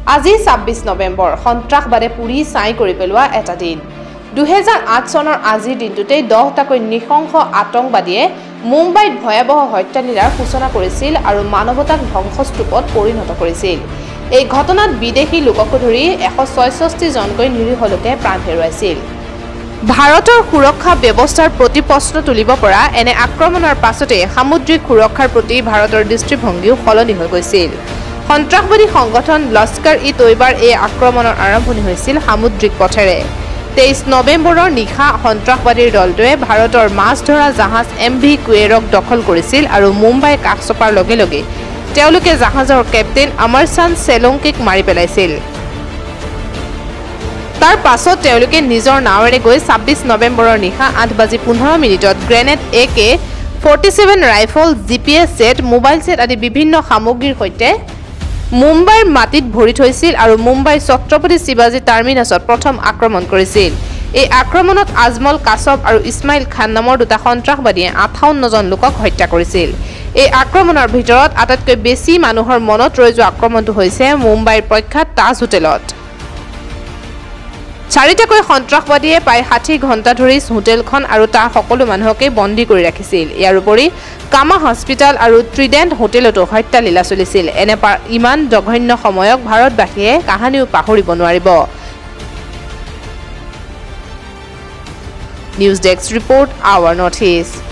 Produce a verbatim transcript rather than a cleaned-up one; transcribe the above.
আজি ছাব্বিছ নৱেম্বৰ সন্ত্ৰাসবাদে পুৰি ছাই কৰি পেলোৱা এটা দিন। দুহেজাৰ আঠ চনৰ আজিৰ দিনটোতেই দহটাকৈ নৃশংস আতংকবাদীয়ে মুম্বাইত ভয়াৱহ হত্যালীলাৰ সূচনা কৰিছিল আৰু মানৱতাক ধ্বংসস্তূপত পৰিণত কৰিছিল। এই ঘটনাত বিদেশী লোককে ধৰি এশ ছয়ষষ্ঠি জনকৈ নিৰীহ লোকে প্ৰাণ হেৰুৱাইছিল। ভাৰতৰ সুৰক্ষা ব্যৱস্থাৰ প্ৰতি প্ৰশ্ন তুলিব পৰা এনে আক্ৰমণৰ পাছতে সামুদ্ৰিক সুৰক্ষাৰ প্ৰতি ভাৰতৰ দৃষ্টিভংগীও সলনি হৈ গৈছিল। সন্ত্ৰাসবাদী সংগঠন লস্কৰ ই তৈবাৰ এই আক্ৰমণৰ আৰম্ভণি হৈছিল সামুদ্ৰিক পথেৰে। তেইছ নৱেম্বৰৰ নিশা সন্ত্ৰাসবাদীৰ দলটোৱে ভাৰতৰ মাছ ধৰা জাহাজ এম ভি কুৱেৰক দখল কৰিছিল আৰু মুম্বাই কাষ চপাৰ লগে লগে তেওঁলোকে জাহাজৰ কেপ্টেইন অমৰচান্দ ছেলোংকিক মাৰি পেলাইছিল। তাৰ পাছত তেওঁলোকে নিজৰ নাৱেৰে গৈ ছাব্বিছ নৱেম্বৰৰ নিশা আঠ বাজি পোন্ধৰ মিনিটত grenade A K forty seven rifle G P S set mobile set আদি বিভিন্ন সামগ্ৰীৰ সৈতে মুম্বাইৰ মাটিত ভৰি থৈছিল আৰু মুম্বাই ছত্ৰপতি শিৱাজী টাৰ্মিনাছত প্ৰথম আক্ৰমণ কৰিছিল। এই আক্ৰমণত আজমল কাছব আৰু ইছমাইল খান নামৰ দুটা সন্ত্ৰাসবাদীয়ে আঠাৱন্নজন লোকক হত্যা কৰিছিল। এই আক্ৰমণৰ ভিতৰত আটাইতকৈ বেছি মানুহৰ মনত ৰৈ যোৱা আক্ৰমণটো হৈছে মুম্বাইৰ প্ৰখ্যাত তাজ হোটেলত। চাৰিটাকৈ সন্ত্ৰাসবাদীয়ে প্ৰায় ষাঠি ঘণ্টা ধৰি হোটেলখন আৰু তাৰ সকলো মানুহকে বন্দী কৰি ৰাখিছিল। ইয়াৰ উপৰি কামা হস্পিটেল আৰু ট্ৰিডেণ্ট হোটেলতো হত্যালীলা চলিছিল। এনে ইমান জঘন্য সময়ক ভাৰতবাসীয়ে কাহানিও পাহৰিব নোৱাৰিব। News desk report our North east.